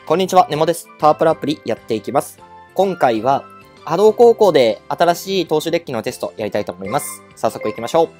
こんにちは、ネモです。パワープロアプリやっていきます。今回は、波動高校で新しい投手デッキのテストやりたいと思います。早速行きましょ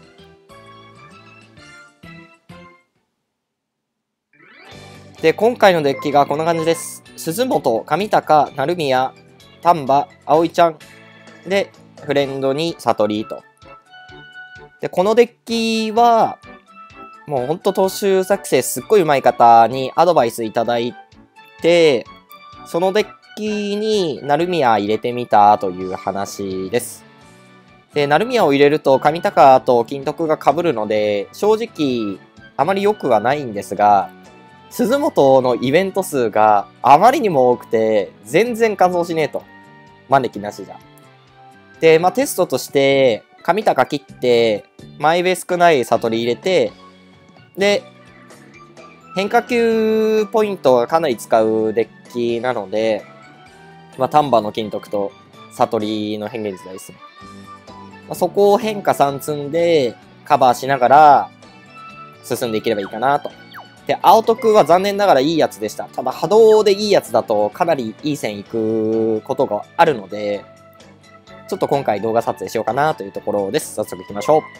う。で、今回のデッキがこんな感じです。鈴本、上高、成宮、丹波、葵ちゃん。で、フレンドに悟りと。で、このデッキは、もうほんと投手作成すっごい上手い方にアドバイスいただいて、そのデッキに成宮入れてみたという話です。で、成宮を入れると上高と金徳が被るので、正直あまり良くはないんですが、鈴本のイベント数があまりにも多くて、全然仮装しねえと。招きなしじゃ。で、テストとして、上高切って、マイベ少ない悟り入れて、で、変化球ポイントがかなり使うデッキなので、丹波の金徳と悟りの変幻自在ですね。そこを変化3積んでカバーしながら進んでいければいいかなと。で、青徳は残念ながらいいやつでした。ただ波動でいいやつだとかなりいい線いくことがあるので、ちょっと今回動画撮影しようかなというところです。早速行きましょう。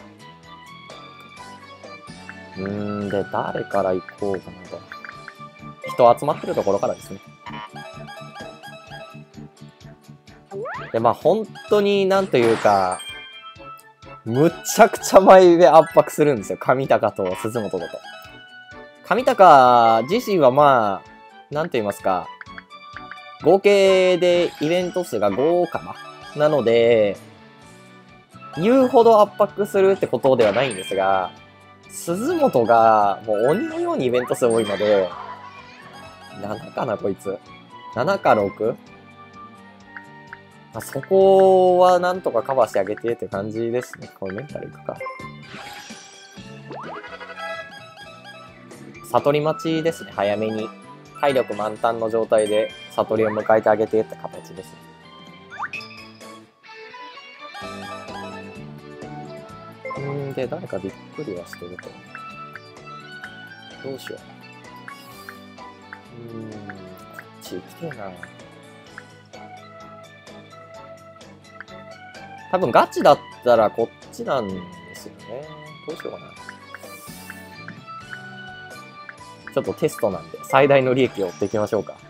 で、誰から行こうかなと。人集まってるところからですね。で、本当になんというか、むちゃくちゃ前上圧迫するんですよ。上高と鈴本だと。上高自身はなんと言いますか、合計でイベント数が5かな。なので、言うほど圧迫するってことではないんですが、鈴本がもう鬼のようにイベント数多いので、7かなこいつ。7か 6？ そこはなんとかカバーしてあげてって感じですね。これメンタルいくか。悟り待ちですね。早めに。体力満タンの状態で悟りを迎えてあげてって形ですね。で、誰かびっくりはしてると。どうしよう。こっち行きてえな。多分ガチだったらこっちなんですよね。どうしようかな。ちょっとテストなんで最大の利益を追っていきましょうか。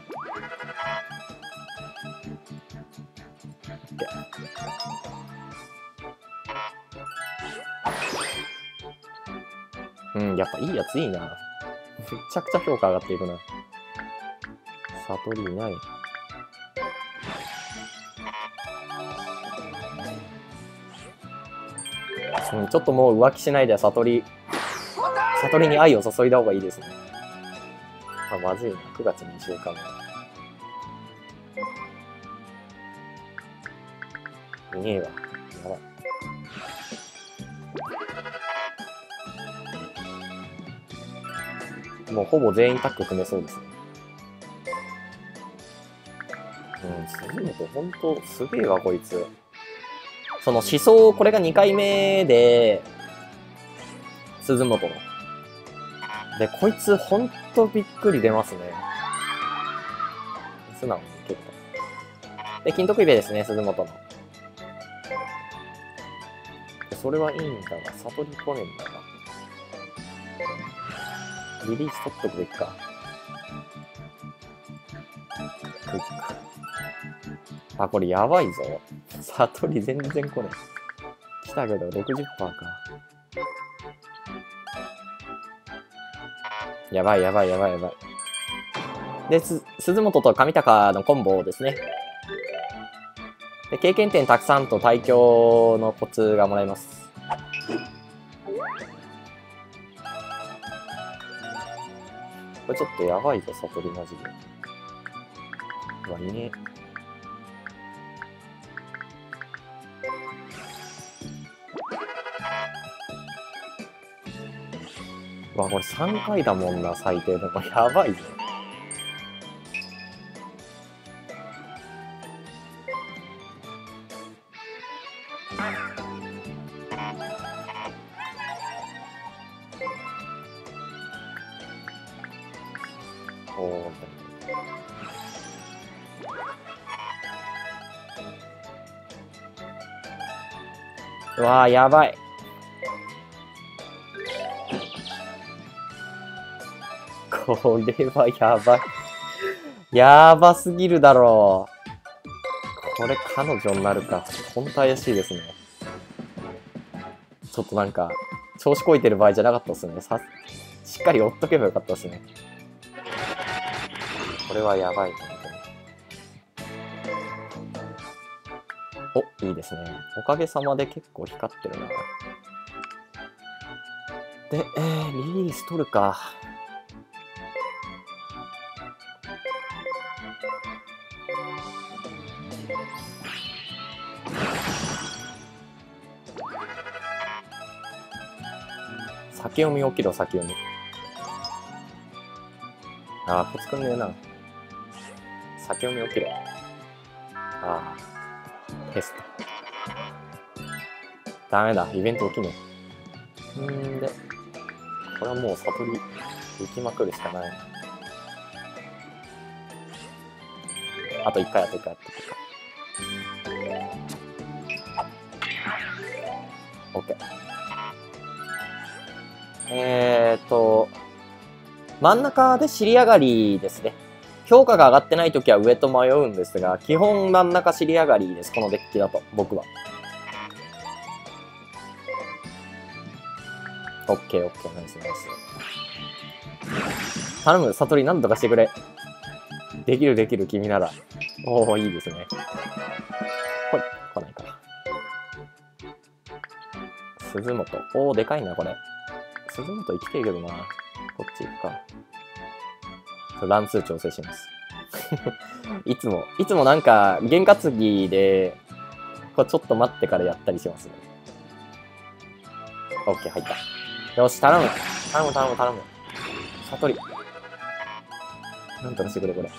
やっぱいいやついいな。めちゃくちゃ評価上がっていくな。悟りいない。ちょっともう浮気しないで悟りに愛を注いだ方がいいですね。まずいな。9月2週間前。いねえわ。やばい。もうほぼ全員タッグ組めそうですね。鈴本ほんとすげえわ、こいつ。その思想、これが2回目で、鈴本の。で、こいつほんとびっくり出ますね。素直にいけると。で、金徳イベですね、鈴本の。それはいいんだが、悟り来ねえんだが。リリース取っとくべきか。これやばいぞ。悟り全然来ねえ。来たけど 60% か。やばい。で、鈴本と上高のコンボですね。で、経験点たくさんと対強のコツがもらえます。これちょっとやばいぞ、悟りマジで。うわ、いねえ。これ3回だもんな、最低でも。やばいぞ。 うわー、やばい。これはやばい。やばすぎるだろう。これ彼女になるか。ほんと怪しいですね。ちょっとなんか、調子こいてる場合じゃなかったですね。しっかり追っとけばよかったですね。これはやばい。お、いいですね。おかげさまで結構光ってるな。で、リリース取るか。先読み起きろ、先読み。あー、コツくんねえな。先読み起きろ。あー、テスト。ダメだ、イベント起きねえ。で、これはもう悟り行きまくるしかない。あと1回、あと1回、あと1回。OK。真ん中で尻上がりですね。評価が上がってないときは上と迷うんですが、基本真ん中尻上がりです。このデッキだと、僕は。OK、OK、ナイス、ナイス。頼む、悟り、なんとかしてくれ。できる、できる、君なら。おお、いいですね。来ないか。鈴本。おお、でかいな、これ。鈴本生きてるけどな。こっち行くか。乱数調整します。いつもなんか、験担ぎで、これちょっと待ってからやったりしますね。OK、入った。よし、頼む。頼む、頼む、頼む。悟り。なんとかしてくれ、これ。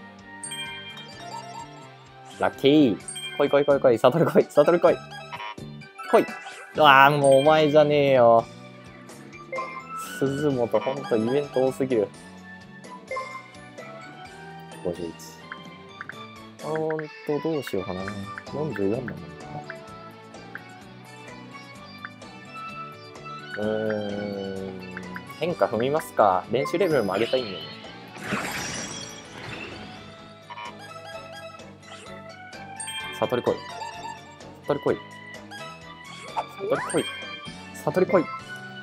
ラッキー。来い来い来い来い。悟り来い。悟り来い。来い。うわー、もうお前じゃねえよ。鈴本、ほんとイベント多すぎる。51。どうしようかな。44だもんな。変化踏みますか。練習レベルも上げたいんだよね。悟り来い。悟り来い。悟り来い。悟り来い。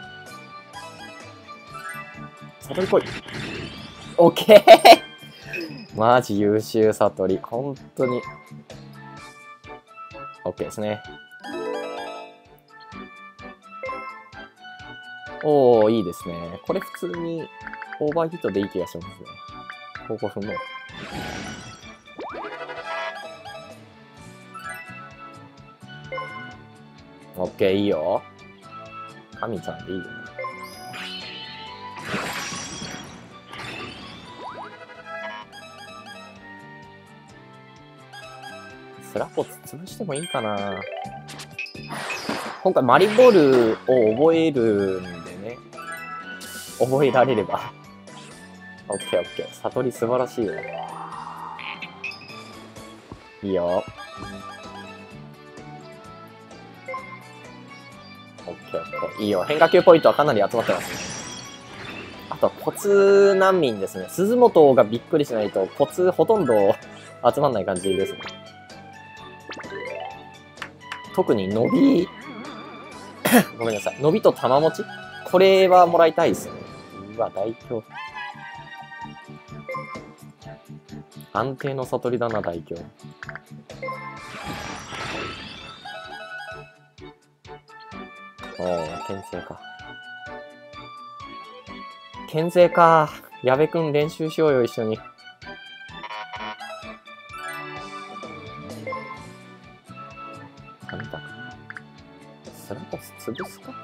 悟り来い。オッケーマジ優秀悟り。本当に。オッケーですね。おー、いいですね。これ普通にオーバーヒットでいい気がしますね。高校分の。オッケー、いいよ。神ちゃんでいいよ。スラポツ潰してもいいかな。今回マリボールを覚えるんでね。覚えられれば。オッケーオッケー。悟り素晴らしいよ。いいよ。オッケーオッケー。いいよ。変化球ポイントはかなり集まってますね。あとはコツ難民ですね。鈴本がびっくりしないとコツほとんど集まんない感じですね。特に伸び、ごめんなさい。伸びと玉持ちこれはもらいたいですよね。うわ、大凶。安定の悟りだな、大凶。おー、牽制か。牽制か。矢部くん練習しようよ、一緒に。神田スラポス潰すか。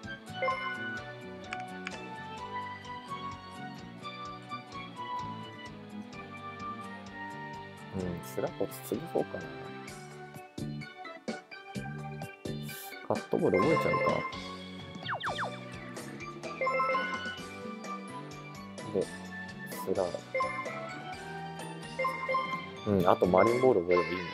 スラポス潰そうかな。カットボール覚えちゃうか。で、スラうん、あとマリンボール覚えればいいもんね。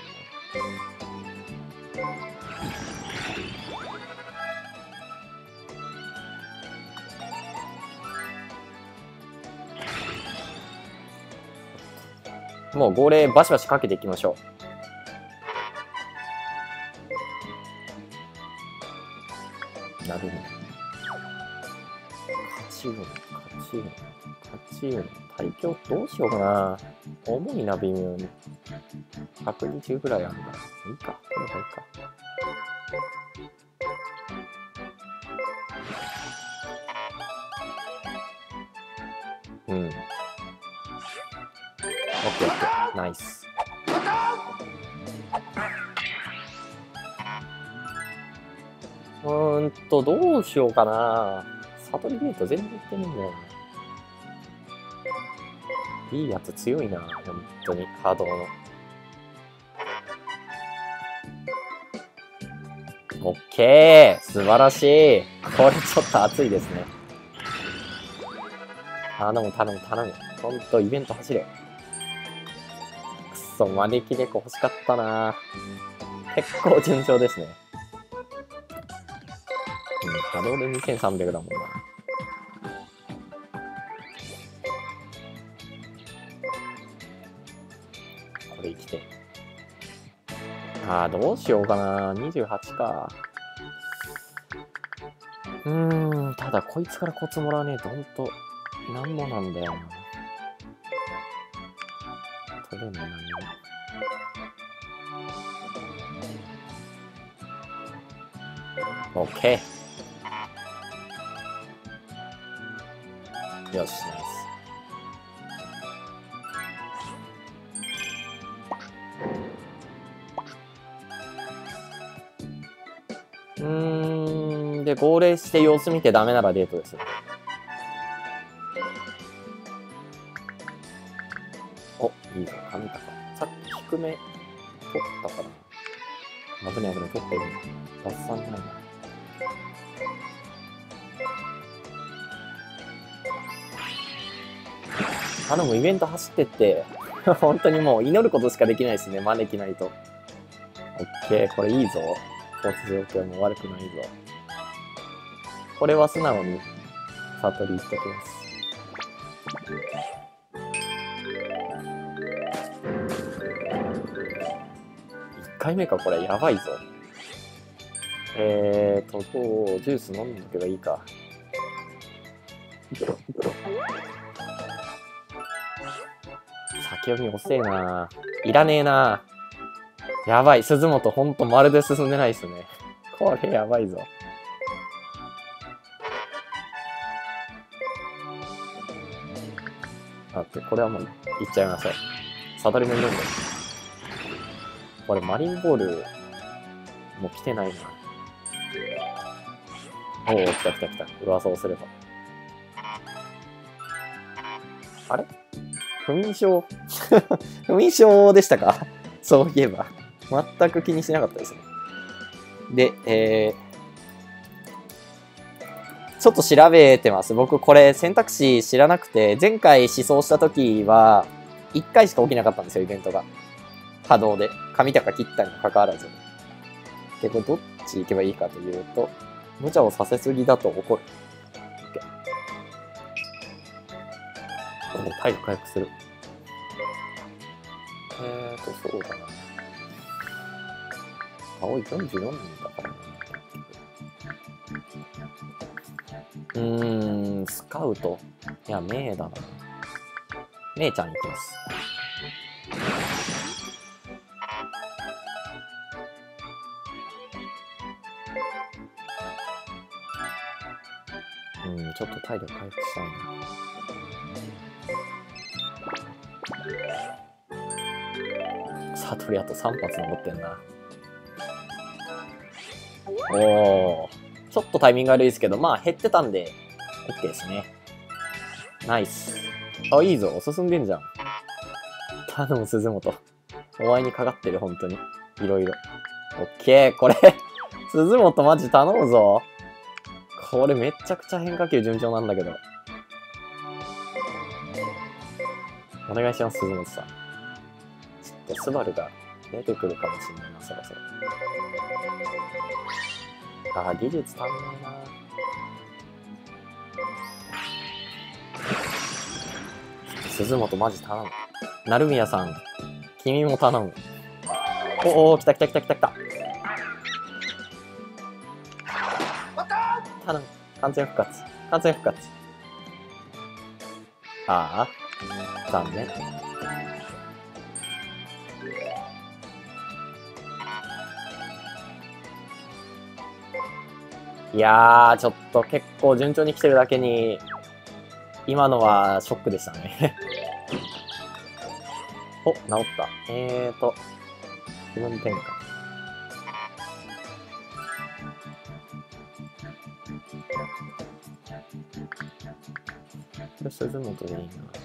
もう号令バシバシかけていきましょう。なるほど。勝ち運。対境どうしようかな。重いな、微妙に。120ぐらいあるんだ。いいか。これがいいか。うん。オッケーオッケー。ナイス。どうしようかな。悟りゲート全然いってないんだよな。いいやつ強いな、本当に。ハードの。オッケー、素晴らしい。これちょっと熱いですね。頼む。ほんと、イベント走れ。くそ、招き猫欲しかったな。結構順調ですね。波動で2300だもんな。これ生きて。どうしようかな。28か。ただこいつからコツもらわねえとほんと、なんもなんだよな。取れないな。オッケー。よし、ナイス。で、号令して様子見てダメならデートです。お、いいぞ、神高。さっき低め取ったから。危ね、取ってる。合算ないな。頼む、イベント走ってって。本当にもう祈ることしかできないですね、招きないと。オッケー、これいいぞ。交通状況も悪くないぞ。これは素直に悟り言っときます。1回目か、これやばいぞ。ジュース飲んどけばいいか。先読み遅えな。いらねえな。やばい、鈴本ほんとまるで進んでないっすね。これやばいぞ。待って、これはもういっちゃいましょう。悟りもいるんだよ。これマリンボールもう来てないな。おお、来た。噂をすれば。あれ不眠症不眠症でしたかそういえば。全く気にしなかったですね。で、ちょっと調べてます。僕これ選択肢知らなくて、前回思想した時は、1回しか起きなかったんですよ、イベントが。波動で。神高切ったにもかかわらず。で、これどっち行けばいいかというと、無茶をさせすぎだと怒る。体力回復する。そうだな。青い44人だからな。スカウト。いや、メイだな。メイちゃん行きます。ちょっと体力回復したいな。悟りあと3発残ってんな。おー。ちょっとタイミング悪いですけど、まあ減ってたんで、OK ですね。ナイス。あ、いいぞ。進んでんじゃん。頼む、鈴本。お前にかかってる、本当に。いろいろ。OK。これ鈴本マジ頼むぞ。これめっちゃくちゃ変化球順調なんだけど。お願いします、鈴本さん。ちょっとスバルが出てくるかもしれないな、そろそろ。ああ、技術足んないな。鈴本マジ頼む。成宮さん、君も頼む。おお、来た来た来た来た来た。頼む。完全復活。完全復活。ああ、残念。いやー、ちょっと結構順調に来てるだけに、今のはショックでしたね。お、治った。気分転換。これ鈴本でいいな。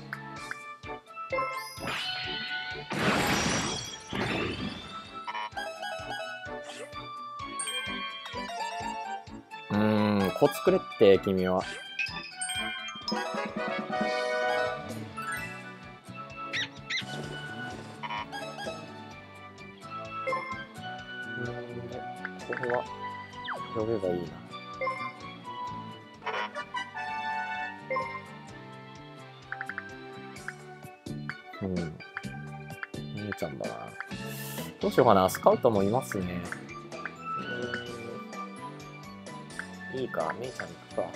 コツくれって君は。これは呼べばいいな。姉ちゃんだな。どうしようかな。スカウトもいますね。いいか、姉ちゃん行くか。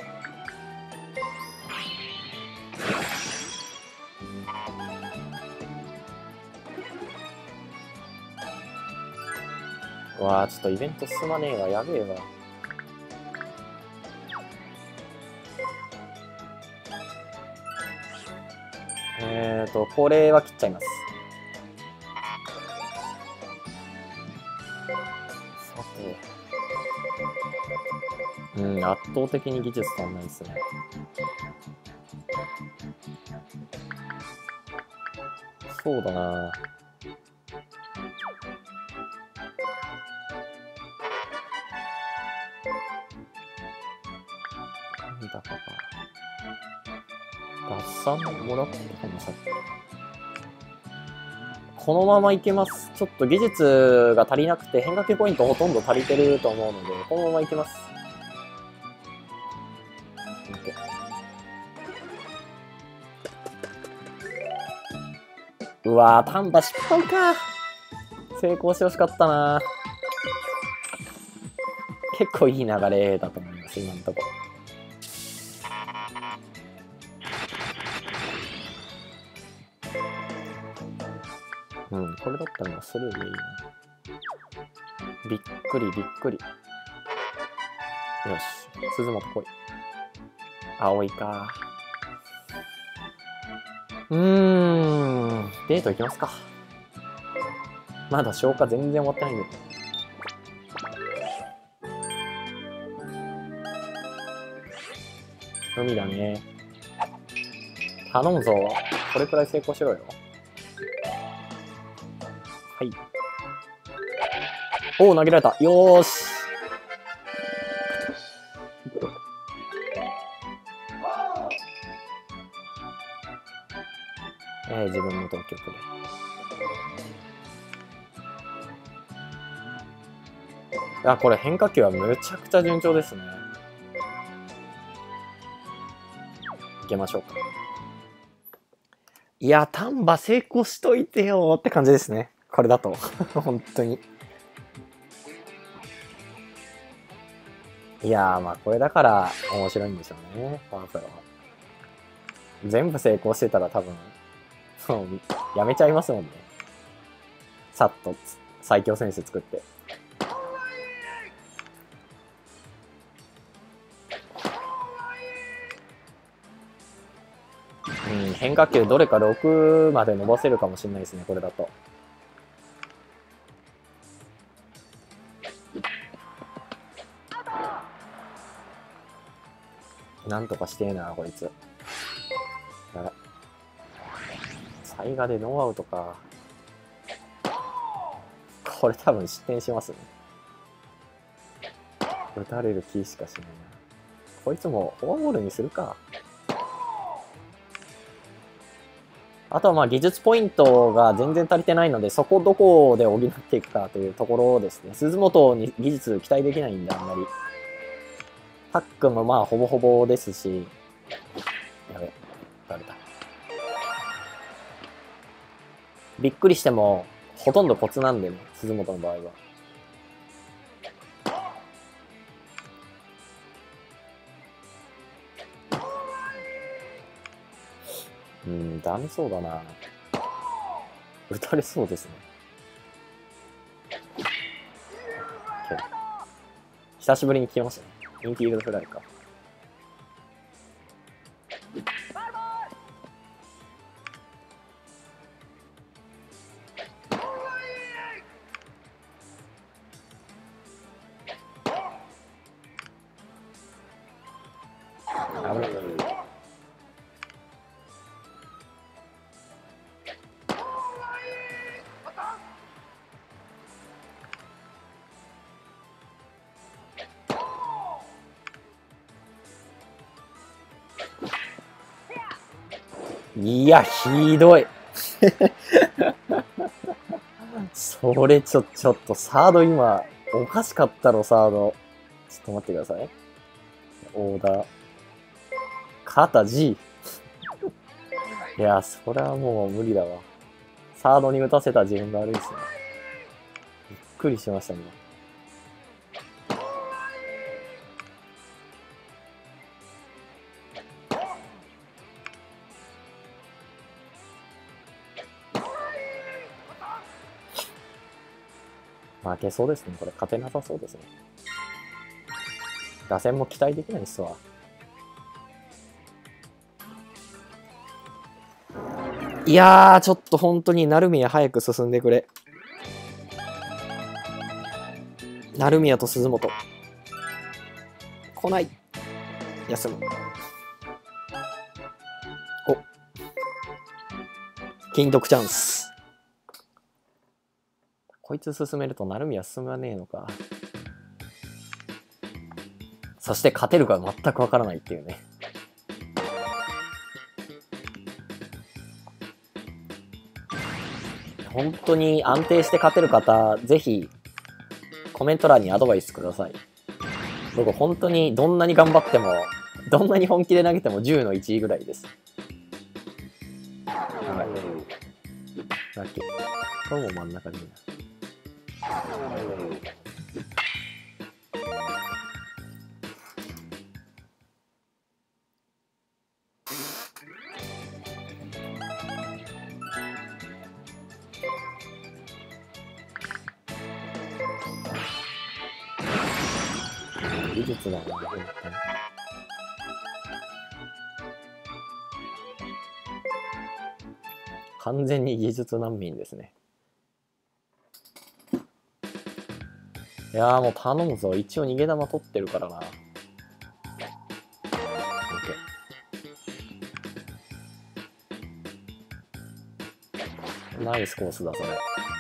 うわあ、ちょっとイベント進まねえわ。やべえわ。これは切っちゃいます。さて。圧倒的に技術足んないですね。そうだな。神高か。脱散もらったかもさっき。このままいけます。ちょっと技術が足りなくて変化球ポイントほとんど足りてると思うので、このままいけます。うわー、丹波失敗か。成功してほしかったな。結構いい流れだと思います、今のところ。これだったらスルーでいいな。びっくりびっくり。よし、鈴本来い。葵か。デート行きますか。まだ消化全然終わってないんで。海だね。頼むぞ。これくらい成功しろよ。はい。おお、投げられた。よーし。自分の投球プレイ。あ、これ変化球はむちゃくちゃ順調ですね。いけましょうか。いや、丹波成功しといてよって感じですね。これだと。本当に。いやー、まあこれだから面白いんでしょうね。ファープロは。全部成功してたら多分、やめちゃいますもんね。さっと最強選手作って。変化球どれか6まで伸ばせるかもしれないですね、これだと。なんとかしてえな、こいつ。サイガでノーアウトか。これ多分失点しますね。打たれる気しかしないな。こいつもフォアボールにするか。 あとはまあ技術ポイントが全然足りてないので、そこどこで補っていくかというところですね。鈴本に技術期待できないんで、あんまり。タックもまあほぼほぼですし、やべ、バレた。びっくりしても、ほとんどコツなんでね、鈴本の場合は。ダメそうだな。打たれそうですね。久しぶりに来ましたね。インフィールドフライか。いや、ひどい。それちょっと、サード今、おかしかったろ、サード。ちょっと待ってください。オーダー。肩 G。いや、それはもう無理だわ。サードに打たせた自分が悪いですね。びっくりしましたね。負けそうですね。これ勝てなさそうですね。打線も期待できないっすわ。いやー、ちょっと本当に成宮早く進んでくれ。成宮と鈴本。来ない。休む。お。金得チャンス。こいつ進めると成宮進まねえのか。そして勝てるか全くわからないっていうね。本当に安定して勝てる方、ぜひコメント欄にアドバイスください。僕本当にどんなに頑張っても、どんなに本気で投げても10の1位ぐらいです。はい。ラッキー。これも真ん中でいいな。技術だな、本当に。完全に技術難民ですね。いやーもう頼むぞ。一応逃げ玉取ってるからな。ナイスコースだ、それ。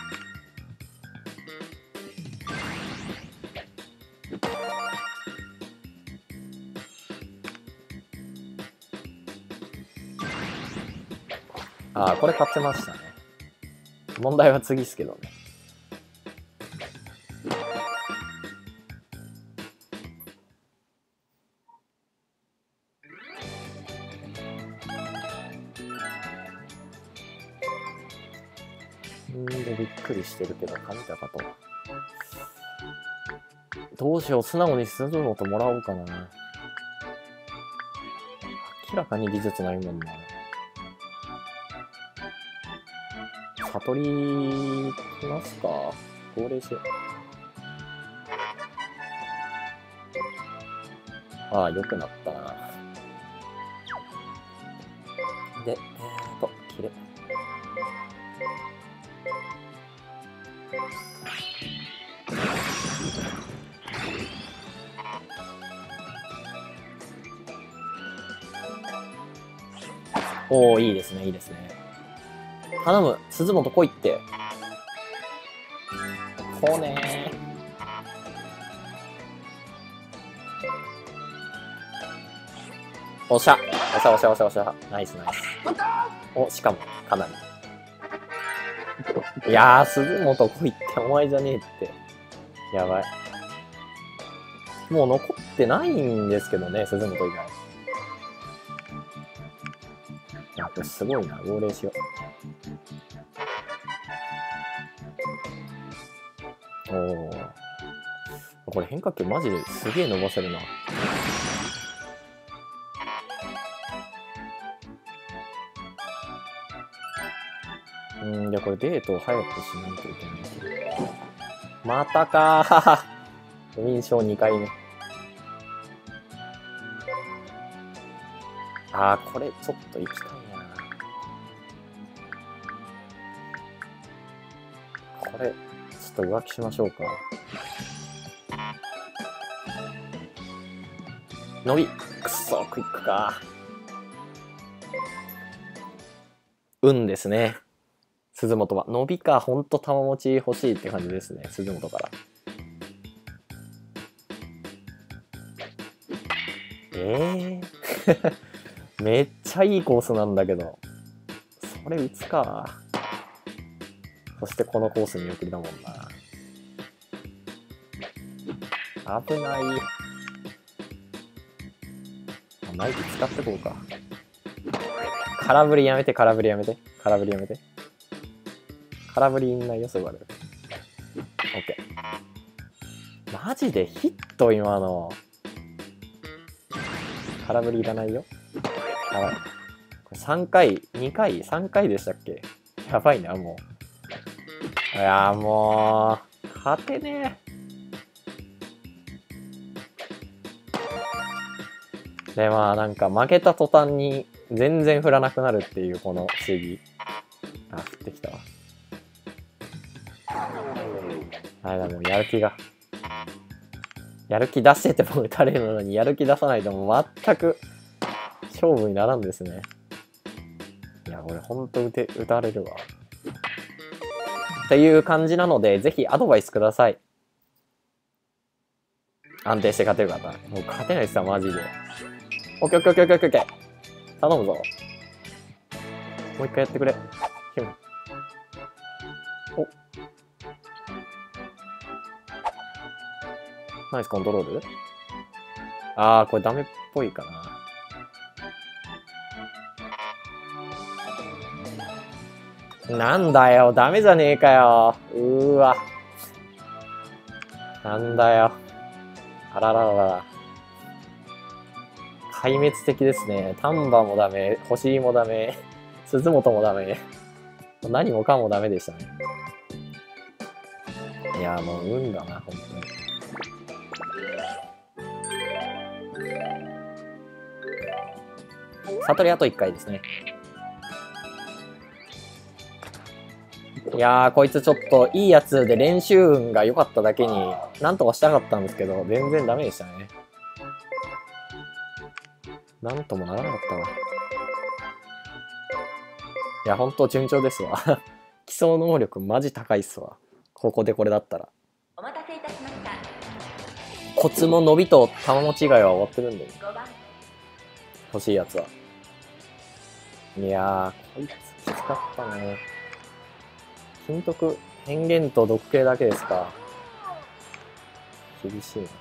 ああ、これ勝ってましたね。問題は次っすけどね。でびっくりしてるけど、神高と。どうしよう、素直に鈴本もらおうかな。明らかに技術ないもんな。悟り来ますか？高齢者。ああ、良くなったな。で、切れ。おー、いいですね、いいですね。頼む、鈴本来いって。来ねー。おっしゃ、おっしゃ、おっしゃ、おっしゃ、おっしゃ。ナイス、ナイス。 お、しかも、かなり。いやー、鈴本来いってお前じゃねえって。やばい。もう残ってないんですけどね、鈴本以外。いや、これすごいな。号令しよう。おー。これ変化球マジですげえ伸ばせるな。じゃあこれデートを早くしないといけないけど。またかー。不眠症2回目。あー、これちょっと行きたいな。これ、ちょっと浮気しましょうか。伸び。くそ、クイックか。運ですね。鈴本は。伸びか、ほんと玉持ち欲しいって感じですね。鈴本から。めっちゃいいコースなんだけど。それ打つか。そしてこのコースに送りだもんな。危ない。ナイフ使ってこうか。空振りやめて、空振りやめて。空振りやめて。空振りいんないよ、そばで。オッケー。マジでヒット今の。空振りいらないよ。やばい。これ3回、2回、3回でしたっけ？やばいな、もう。いやーもう、勝てねえ。で、まあなんか負けた途端に全然振らなくなるっていうこの不思議。あ、降ってきたわ。あれだ、もうやる気が。やる気出してても打たれるのに、やる気出さないともう全く勝負にならんですね。いや、俺ほんと打たれるわ。っていう感じなので、ぜひアドバイスください。安定して勝てる方。もう勝てないっすわ、マジで。オッケーオッケーオッケーオッケーオッケー。頼むぞ。もう一回やってくれ。ヒュン。お。ナイスコントロール？あー、これダメっぽいかな。なんだよ、ダメじゃねえかよ。わ。なんだよ。あらららら。壊滅的ですね。丹波もダメ、星井もダメ、鈴本もダメ。何もかもダメでしたね。いや、もう運だな、本当に。悟りあと1回ですね。いやー、こいつちょっといいやつで練習運が良かっただけに、なんとかしたかったんですけど、全然ダメでしたね。なんともならなかったわ。いや、ほんと順調ですわ。基礎能力マジ高いっすわ。ここでこれだったら。お待たせいたしました。コツも伸びと玉持ち以外は終わってるんで、ね、欲しいやつは。いやー、こいつきつかったね。金徳、変幻と毒系だけですか。厳しいな。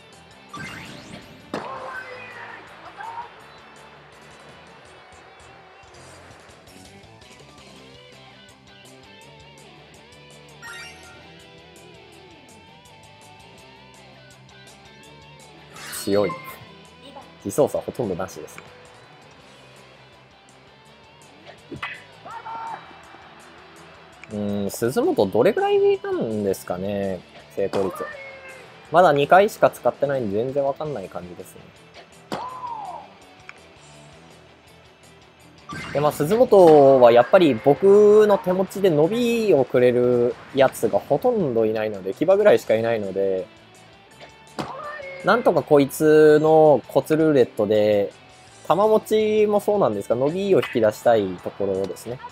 強い。自走差ほとんどなしですね。鈴本どれぐらいなんですかね、正答率。まだ2回しか使ってないんで全然わかんない感じですね。で、まあ、鈴本はやっぱり僕の手持ちで伸びをくれるやつがほとんどいないので、騎馬ぐらいしかいないので、なんとかこいつのコツルーレットで、玉持ちもそうなんですが、伸びを引き出したいところですね。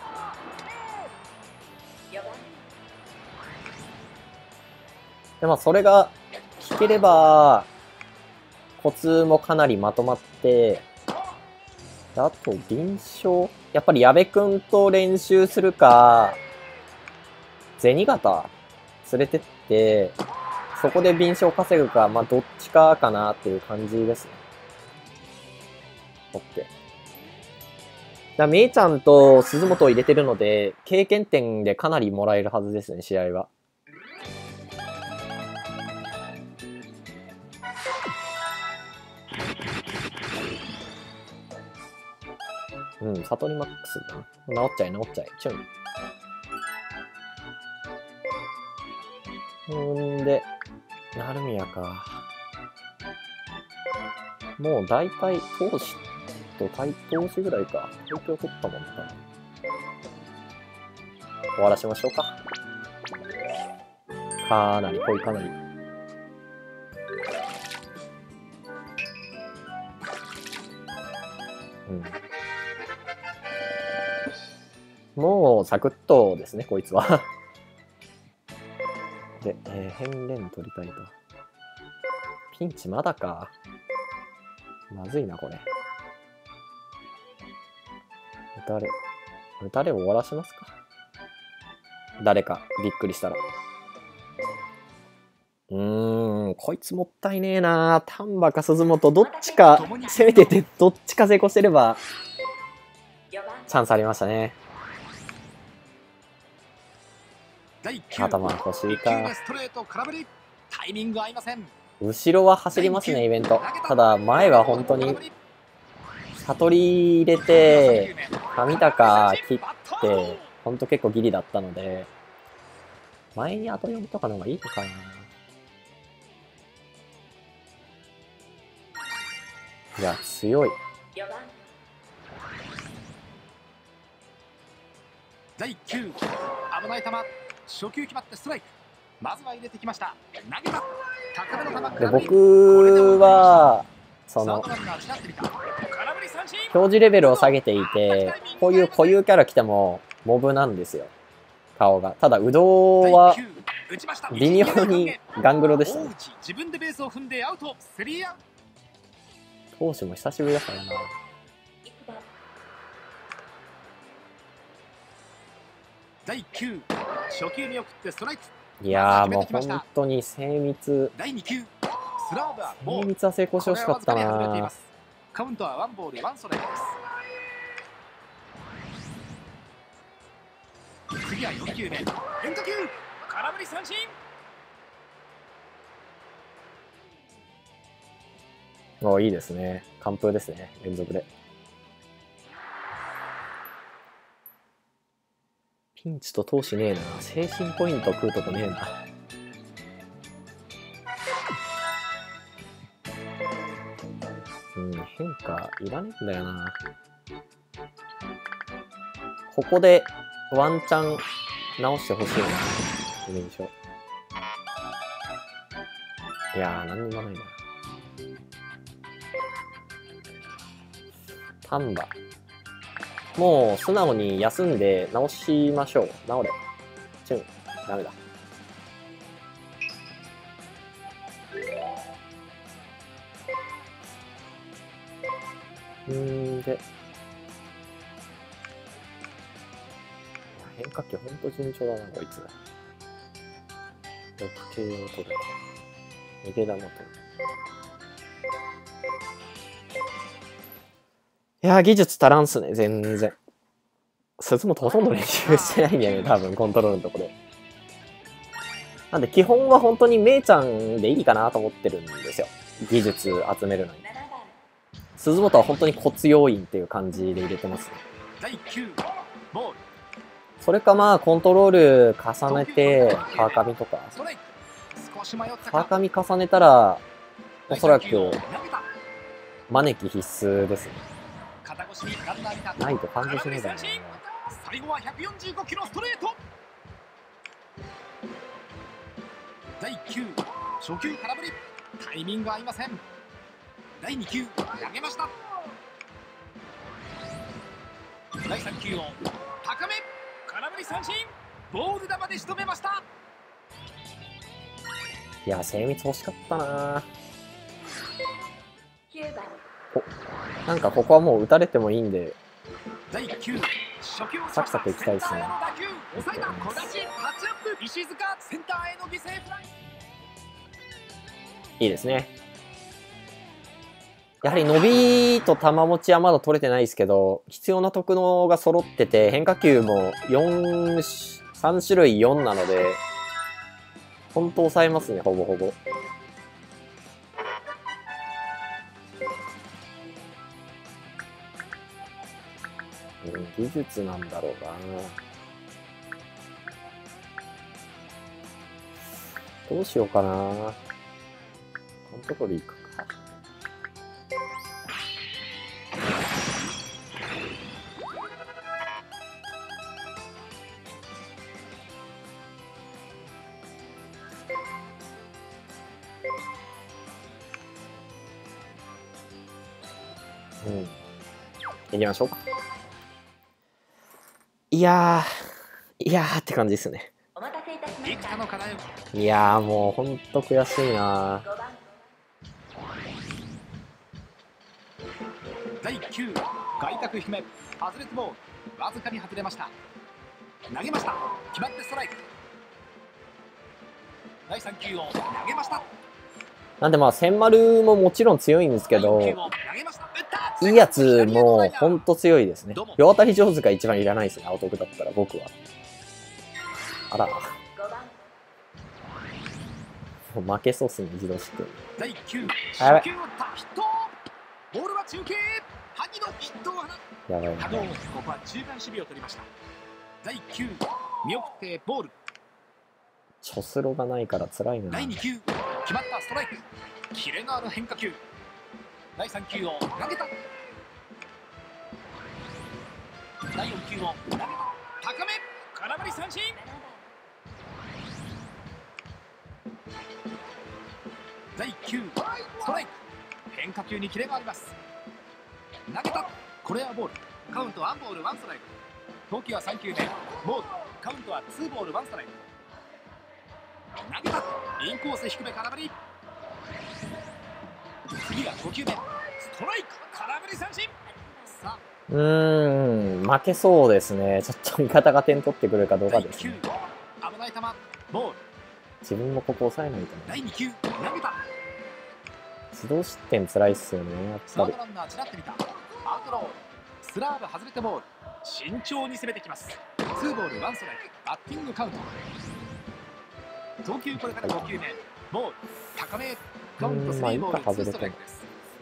で、まあ、それが引ければ、コツもかなりまとまって、あと、臨床やっぱり矢部くんと練習するか、銭形連れてって、そこで敏捷を稼ぐか、まあどっちかかなっていう感じですね。オッケー。だめいちゃんと鈴本を入れてるので、経験点でかなりもらえるはずですね、試合は。うん、悟りマックスだな。治っちゃえ、治っちゃえ。チュン。んで、ナルミヤか。もう大体、投資と対投資ぐらいか。東京取ったもんな。終わらしましょうか。かなり、濃いかなり。うん。もう、サクッとですね、こいつは。で、変連取りたいと。ピンチまだか。まずいな、これ。打たれを終わらしますか。誰か、びっくりしたら。こいつもったいねえな。丹波か鈴本、どっちか攻めてて、どっちか成功してれば、チャンスありましたね。頭欲しいか。後ろは走りますね、イベント。ただ、前は本当に、悟り入れて、上高切って、ほんと結構ギリだったので、前に後読みとかの方がいいのかな。いや、強い。 第9、危ない球、初球決まってストライク。まずは入れてきました。投げた。高めの球。 で、僕は、その、表示レベルを下げていて、こういう固有キャラ来ても、モブなんですよ。顔が。ただ、うどんは、微妙にガングロでしたね。投手も久しぶりだからな。 第9、初球見送ってストライク。 いやーもう本当に精密。 第2球、スラーブは精密は成功してほしかったな。 カウントはワンボールワンストライクです。次は4球目、変化球、空振り三振。 お、いいですね。完封ですね。連続で。ピンチと投手ねえな。精神ポイント食うとこねえな。変化いらねえんだよな。ここでワンチャン直してほしいな。イメージを。いやー、何にもないな。丹波。もう素直に休んで直しましょう。直れ。チュン。ダメだ。で。変化球ほんと順調だな、こいつ。6系を取る。逃げ玉取る。いやー、技術足らんっすね、全然。鈴本ほとんど練習してないんだよね、多分、コントロールのとこで。なんで、基本は本当にめいちゃんでいいかなと思ってるんですよ。技術集めるのに。鈴本は本当にコツ要員っていう感じで入れてますね。それかまあ、コントロール重ねて、川上とか。川上重ねたら、おそらく、招き必須ですね。ないと感動しないだろうな。 最後は145キロストレート。第9、初球空振り。タイミング合いません。第2球、投げました。第3球を高め、空振り三振。ボール球で仕留めました。 いや、精密欲しかったな。なんかここはもう打たれてもいいんで、 第1球初球をサクサクいきたいですね。 センターへの打球抑えた小立ちタッチアップ石塚センターへの犠牲フライ。 いいですね。やはり伸びと球持ちはまだ取れてないですけど、必要な特能が揃ってて、変化球も3種類4なので、本当抑えますね、ほぼほぼ。技術なんだろうな。どうしようかな。このところでいくか。行きましょうか。いやーって感じですね。いやーもうほんと悔しいな。 第1球外角低め外れてボールわずかに外れました。投げました。決まってストライク。第3球を投げました。 なんでまあ千丸ももちろん強いんですけど、いいやつもほんと強いですね。両当たり上手が一番いらないですね、青徳だったら僕は。あら。もう負けそうっすね、自動失点。 第1球やばい。 初球を打ったヒット。ボールは中継。萩のヒットを放つ。 やばい。 ここは中間守備を取りました。第1球見送ってボール。 チョスロがないから辛いな。 第2球決まったストライク。キレのある変化球。第3球を投げた。第4球を投げた。高め空振り三振。第1球ストライク。変化球にキレがあります。投げた。これはボール。カウント1ボール1ストライク。投球は3球目ボール。カウントは2ボール1ストライク。投げた。インコース低め空振り。次は5球目ストライク。空振り三振。さあ負けそうですね。ちょっと味方が点取ってくるかどうかですね。 危ない球ボール。 自分もここ抑えないとね。 第2球投げた。 自動失点辛いっすよね、やっぱり。 ランナーちらってみた。アウトロー。スラーブ外れてボール。慎重に攻めてきます。2ボール1ストライク。バッティングカウント。投球これから5球目ボール。高めカウント3ボール2ストライクです。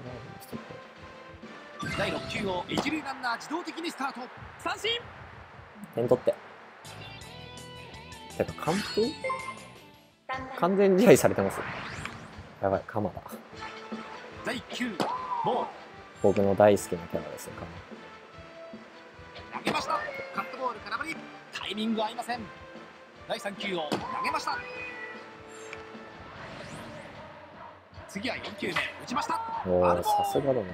第6球を一塁ランナー自動的にスタート。三振。 点取って。てか完封？完全試合されてます。やばい、鎌田。 第1球ボール。 僕の大好きなキャラですね、 投げました。カットボール空振り。タイミング合いません。第3球を投げました。次は4球目打ちました。 おお、さすがだな。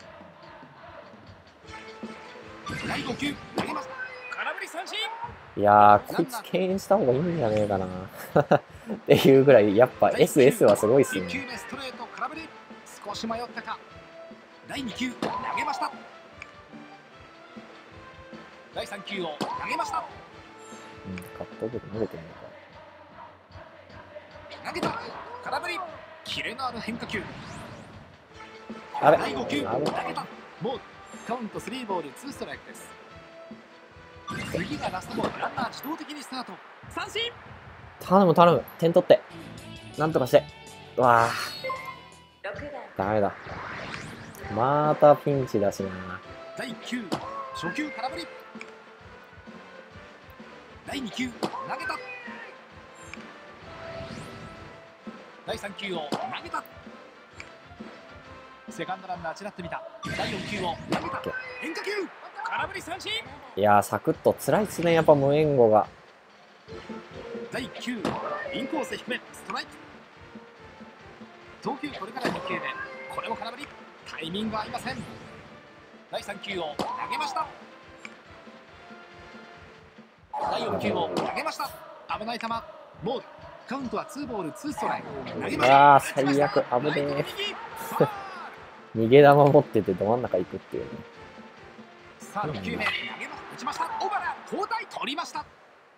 第5球投げました。空振り三振。 いやー、こいつ敬遠した方がいいんじゃねえかなっていうぐらい、やっぱ SS はすごいっすね。 1球目ストレート空振り。少し迷ったか。第2球投げました。第3球を投げました。 カットボール投げてみようか。投げた。空振り。キレのある変化球。 あれ、 第5球投げた。ボール。カウント3ボール2ストライクです。次がラストボール。ランナー自動的にスタート。三振。 頼む頼む、点取ってなんとかして。うわあダメだ。またピンチだしな。 第1球初球空振り。第2球投げた。第3球を投げた。セカンドランナーちらっと見た。第4球を投げた。変化球空振り三振。 いやー、サクッと辛いっすね、やっぱ無援護が。 第1球インコース低めストライク。投球これから2球目。これも空振り。タイミング合いません。第3球を投げました。第4球を投げました。危ない球ボール。カウントは2ボール2ストライク。投げました。 ああ、最悪、危ねえ。逃げ球持っててど真ん中行くっていうね。 さあ6球目投げま打ちました。小原交代取りました。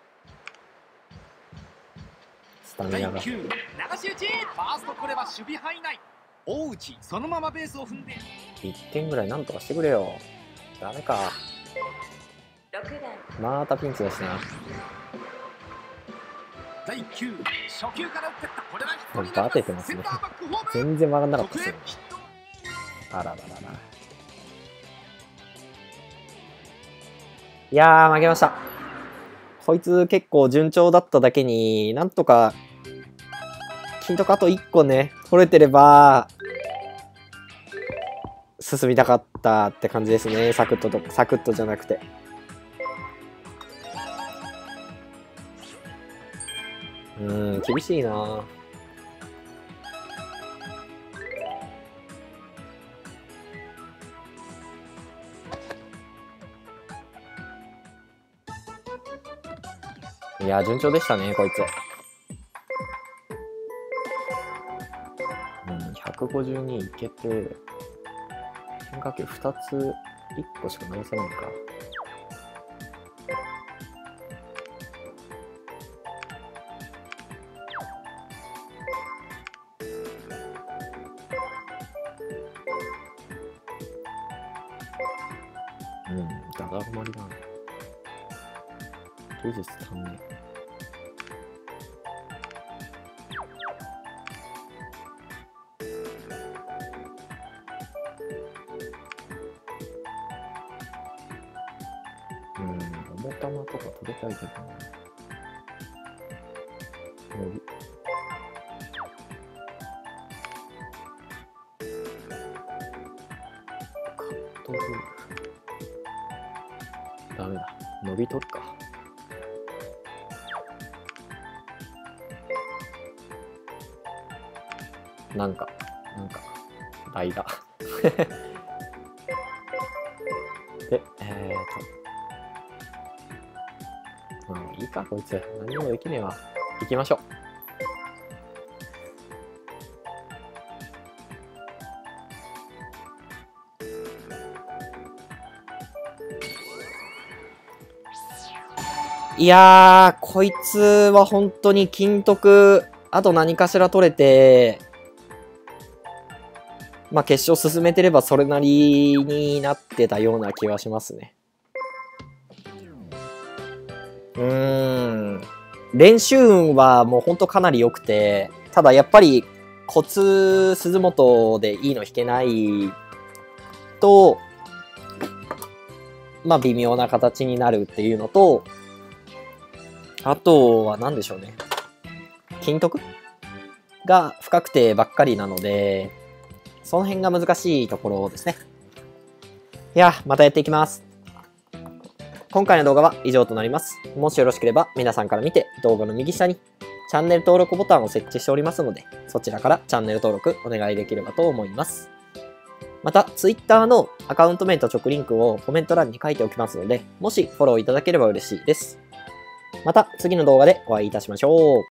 第1球流し打ち、ファーストこれは守備範囲内。大内そのままベースを踏んで 1点ぐらいなんとかしてくれよ。ダメか。またピンチだしな。 第1球初球から打ってった。これはヒットになります。 当ててますね。全然曲がんなかったですよ。あらららら。いやー、負けました。こいつ結構順調だっただけに、なんとか金とかあと1個ね取れてれば進みたかったって感じですね。サクッとじゃなくて。厳しいな。いや、順調でしたね、こいつ。152いけて、変化球2つ、1個しか直せないか。だだごまりだな。技術足んねえ。重たまとか取りたいけどな。伸び。カットボール。ダメだ。伸びとるか。なんか、代打。で、いいか、こいつ。何もできねえわ。行きましょう。いやー、こいつは本当に金徳、あと何かしら取れて、まあ決勝進めてればそれなりになってたような気はしますね。練習運はもうほんとかなり良くて、ただやっぱりコツ鈴本でいいの引けないと、まあ微妙な形になるっていうのと、あとは何でしょうね。金徳が不確定ばっかりなので、その辺が難しいところですね。いや、またやっていきます。今回の動画は以上となります。もしよろしければ皆さんから見て動画の右下にチャンネル登録ボタンを設置しておりますので、そちらからチャンネル登録お願いできればと思います。また、Twitter のアカウント名と直リンクをコメント欄に書いておきますので、もしフォローいただければ嬉しいです。また次の動画でお会いいたしましょう。